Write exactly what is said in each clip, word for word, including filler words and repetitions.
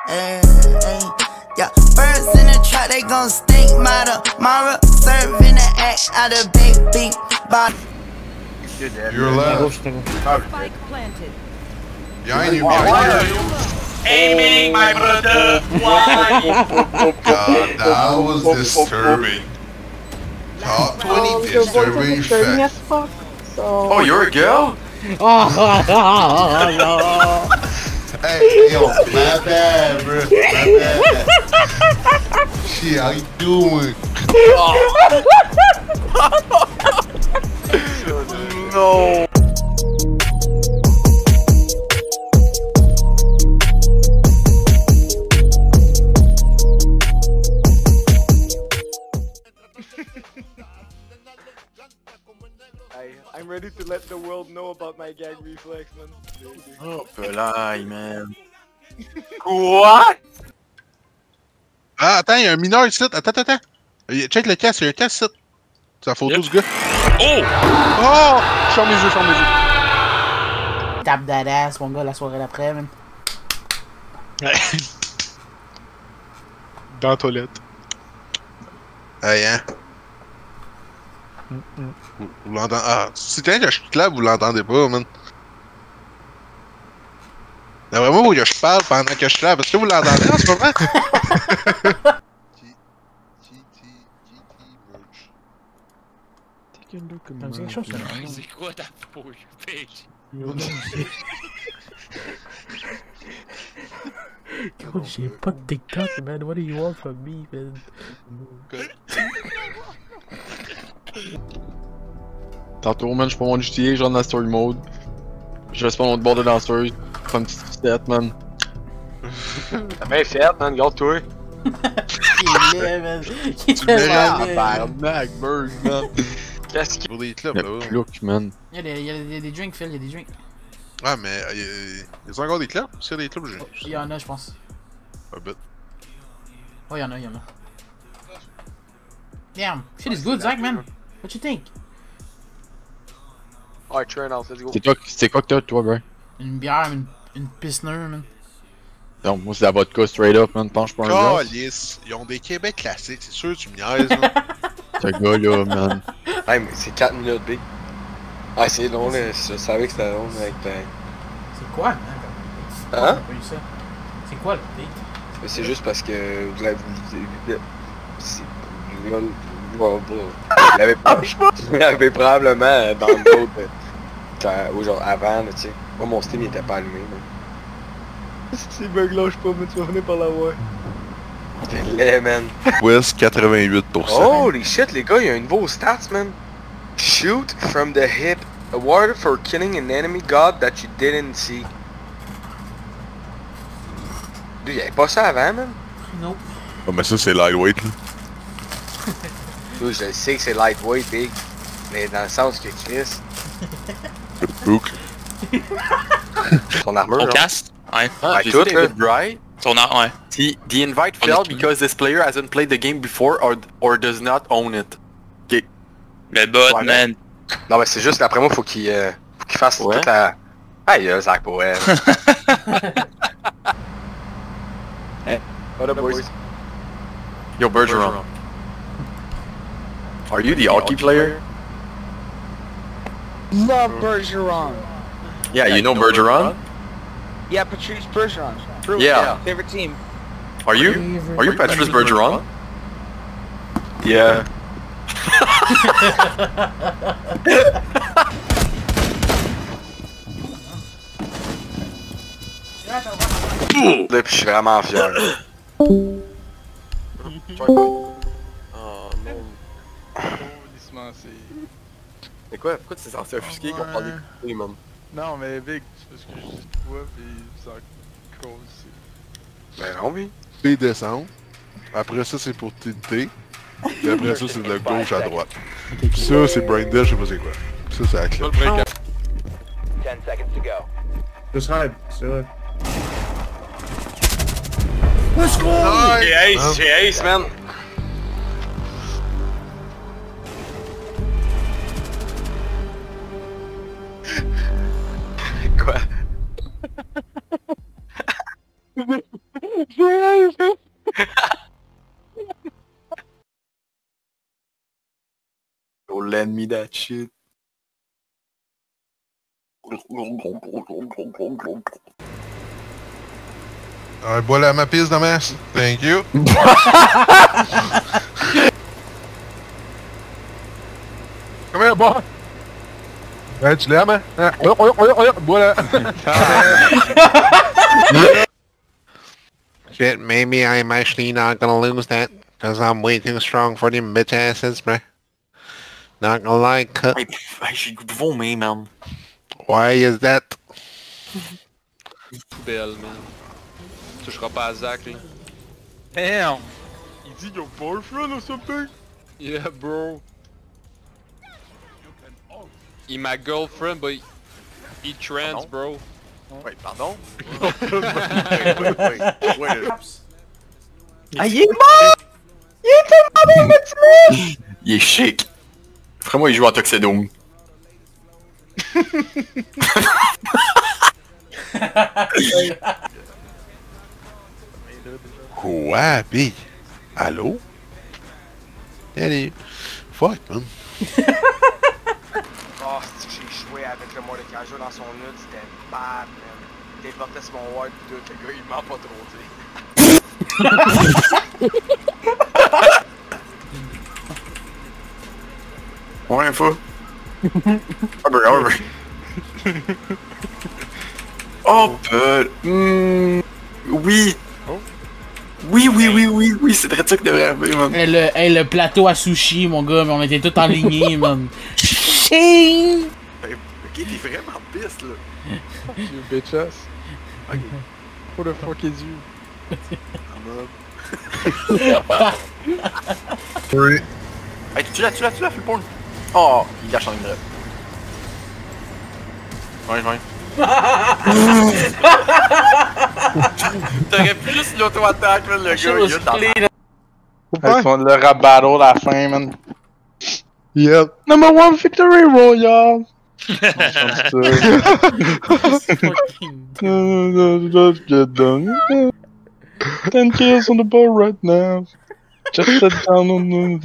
Hey, hey. Yeah, birds in the trap, they gon' stink. Mother, Mara, serving the act out of big beat. Bottom. You're allowed. Spike planted. Behind you, behind you. Aiming, my brother. Why? God, that was disturbing. Top twenty disturbing facts. Oh, you're a girl? Hey, yo, my bad, bro. My bad. Shit, how you doing? No. I, I'm ready to let the world know about my gag reflex, man. Oh, pelay, man. Quoi? Ah, attends, il y a un mineur ici. Attends, attends, attends. Check le casque, il y a un casque ici. C'est la photo Yep. du gars. Oh! Oh! Ferme les yeux, ferme les yeux. Tape d'adass, mon gars, la soirée d'après, man. Dans la toilette. Hey, hein? Vous, vous l'entendez? Ah, c'est bien que je suis là, vous l'entendez pas, man. C'est vraiment où que je parle pendant que je suis là, parce que vous l'entendez en ce moment? Ça me dit quelque chose, ça, non? C'est quoi ta fouille, bitch? Gros, j'ai pas de TikTok, man. What do you want from me, man? Tantôt, man, je prends mon G T A, je rentre dans story mode. Je reste pas mon bord de danseuse. Prends une petite petite man. T'as bien fait, man, regarde-toi. Il est laid, man. Il est Tu tellement mérites, laid. Tabarnak, bird, man. Qu'est-ce qu'il Pour des clubs, Le là. plouk, man. Il y a des, il y a des, des drinks, Phil, il y a des drinks. Ouais, mais il y, y a encore des clubs? S'il y a des clubs, j'ai. Il y en a, je pense. Un bit. Oh, il y en a, il y en a. Damn, shit is good, Zach, man. What you think? Alright, turn off, let's go. C'est toi, c'est quoi que t'as, toi, bro? Une bière, une, une pilsner, man. Non, moi, c'est la vodka straight up, man. Penche pas un gars. Calice, ils ont des Québec classiques, c'est sûr, tu me niaises, là. Ce gars-là, man. Hey, mais c'est quatre minutes, big. Ah, c'est long, là. Je savais que c'était long, avec ta... C'est quoi, man? Hein? J'ai pas eu ça. C'est quoi le pic? Mais c'est juste parce que vous l'avez... C'est... Vous l'avez pas... Vous l'avez probablement dans le dos de... quand- ou genre avant, là, tu sais. Moi, mon Steam, il était pas allumé, là. Si bug lâche pas, mais tu vas venir par l'avoir. T'es laid, man. West quatre-vingt-huit pour cent. Holy shit, les gars, il y a un nouveau stats, man. Shoot from the hip. Awarded for killing an enemy god that you didn't see. Dude, y'avait pas ça avant, man. Nope. Oh, mais ça, c'est lightweight, là. Dude, je sais que c'est lightweight, big. Mais dans le sens que Chris... Le boucle. Son armure, On genre. casse? Ouais. Ouais, J'ai tout, vu là. David Bry. Son ar... Ouais. The, the invite On failed est- because this player hasn't played the game before or, or does not own it. Le bot, Ouais, man. Non, mais c'est juste, d'après moi, faut qu'il euh, faut qu'il fasse Ouais. toute la... Aïe, euh, Zach Poel. Hey. What up, boys? Yo, Bergeron. Are you the hockey player? Love Bergeron. Yeah, you know Bergeron? Yeah, Patrice Bergeron. True. Yeah. Favorite team. Are you? Are you Patrice Bergeron? Yeah. Là, pis je suis vraiment fier. Oh non. Mais quoi? Pourquoi tu t'es censé offusquer qu'on parle des coups, man? Non, mais Big, c'est parce que je dis toi, pis ça cause ici. Ben non, oui. T descend. Après ça, c'est pour tilter. Puis après ça, c'est de gauche à droite. Puis ça, c'est brain dead, je sais pas c'est quoi. Puis ça, c'est la clé. ten seconds to go. Just hide. Stay alive. Let's go! J'ai ace, j'ai ace, man. Quoi? Oh, lend me that shit. Alright, bois la ma piste de masse. Thank you. Come here, boy. Ouais, tu l'aimes, hein? Hein? Oh, oh, oh, oh, bois la. Shit, maybe I'm actually not gonna lose that. Cause I'm way too strong for them bitch asses, bruh. Not gonna lie, cut. Hey, j'ai le goût de vomir, man. Why is that? Poubelle, man. Tu toucheras pas à Zach, là. Damn! Il dit your boyfriend or something? Yeah, bro. He my girlfriend, but he trans, bro. Wait, pardon? wait, wait, wait, wait. Ah, il est mort! Il était mort dans le tuer! Il est chic. Vraiment, il joue en Tuxedo. Quoi, pis? Allô? Allez. Fuck, man. Oh, c'est que j'ai joué avec le Mordecai dans son nid, c'était bad, man. Déporté sur mon ward pis tout, le gars, il ment pas trop, tu sais. Ouais, faut. Over, over. Oh, peu. Mm, oui. Oui, oui, oui, oui, oui, c'est très ça qui devrait arriver, man. Hey, le, hey, le plateau à sushi, mon gars, mais on était tous enlignés, man. Ching! Ok, t'es vraiment piste, là. Fuck you, bitches. Ok. Who the fuck is you? Three. Hey, tu l'as, tu l'as, tu l'as, fais le porn. Oh, il lâche en ligne droite. Ouais, ouais. T'aurais pu juste l'auto-attaque, man, le gars, il a dans la... Hey, tu vas le rap battle à la fin, man. Yep. Number one victory royale! Get done. Ten kills on the board right now. Just sit down on the...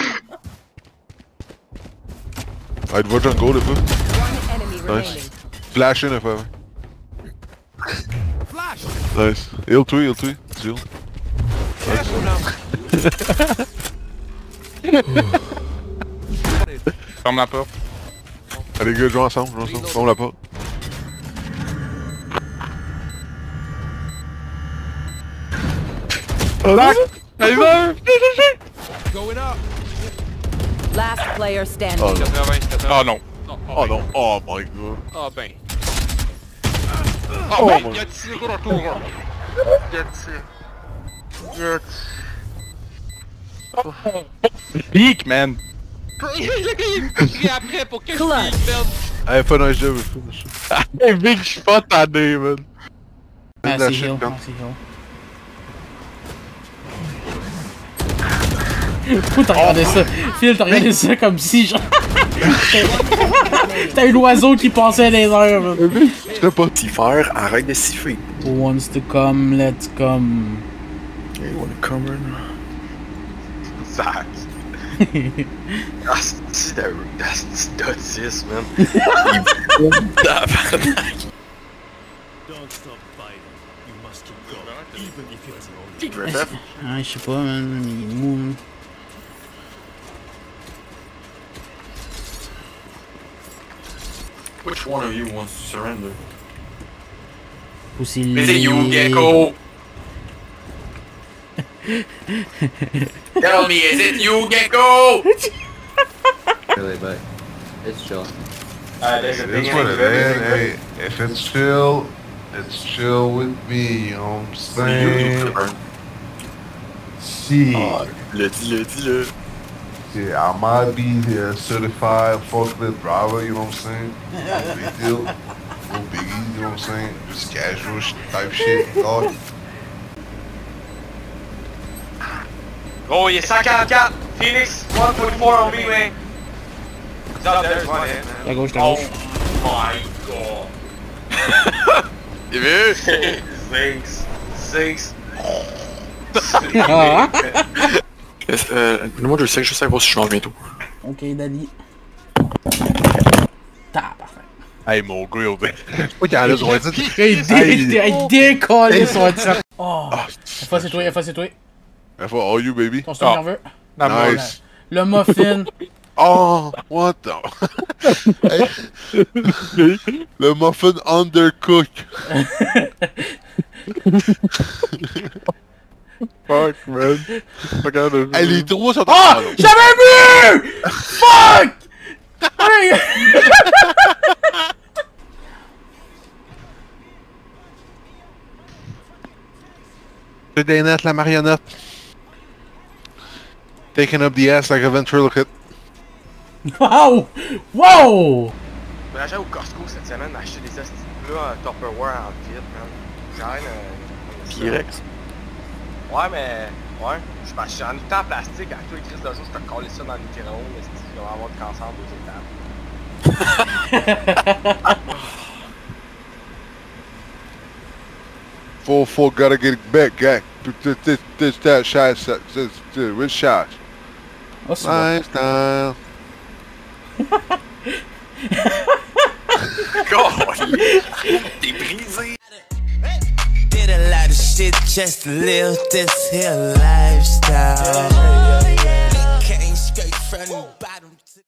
Alright, va jungle, le peu. Nice. Flash in, if ever. Nice. Heal three, heal three. Zero. Nice. Ferme la porte. Allez, gars, jouons ensemble, jouons ensemble. Ferme la porte. Allez, va! Going up. Last player standing. Oh non. quatre-vingts, quatre-vingts. Oh non. Oh non. Oh my god. Ah ben. Oh, Oh ben, mon- il a tiré retour. Il a tiré. Il a tiré. Peak, man! Le gars, il crie après pour que je Clutch. puisse perdre. Hey, fais un jeu, finish. Hey, big, je suis pas tanné, man! Ah, La c'est shit, heal, man. ah, c'est heal. Pourquoi t'as regardé ça? Phil, t'as regardé ça comme si genre... T'as un oiseau qui passait dans les airs, man. C'était pas... Siffler, arrête de siffler. Who wants to come, let's come. Hey, wanna come in? Zach. Ah, c'est de... C'est d'autisme, man. Il... Tabarnak. Ah, je sais pas, man, il est mou, man. Which one of you wants to surrender? Pussy Is it you, Gecko? Tell me, is it you, Gecko? Really, but it's chill. It is what it is. Hey, if it's chill, it's chill with me, you know what I'm saying? Shit. Ah, le dis-le, dis-le. Yeah, I might be a certified forklift driver, you know what I'm saying? No big deal. No biggie, you know what I'm saying? Just casual sh type shit. Oh, Oh, il est cent quarante-quatre. Phoenix, one point four on me, man. He's up there, he's one hit, man. À gauche, à gauche. Oh my god. T'as vu? Six. Six. Euh, moi je sais que je sais voir si je change bientôt. Ok, Daddy. Ta, parfait. Hey, mon gars, on va. Oui, t'as le droit de dire. Il décolle son headset. Oh. F A, c'est toi, F A, c'est toi. F A, all you, baby. Ton stun nerveux. Nice. Le muffin. Oh, what the. Hey. Le muffin undercook. Fuck, man. Regarde. Hey, les trois sont. Oh! J'avais vu! Fuck! Hey! C'est des nets, la marionnette. Taking up the ass like a ventriloquist. Wow! Wow! Je vais aller au Costco cette semaine acheter des astuces là en Tupperware en vide, man. J'ai rien à. T-Rex. Ouais, mais. Ouais. Je pense que j'en ai tout en plastique. À tous les crises de jour, je peux coller ça dans le micro-ondes. Mais si je vais avoir du cancer en deux étapes. Full, full, gotta get back, gang. This, this, this, that shot, this, this, which shot? What's nice style. God, t'es brisé. Did a lot of shit just to live this here lifestyle. Came straight from the bottom.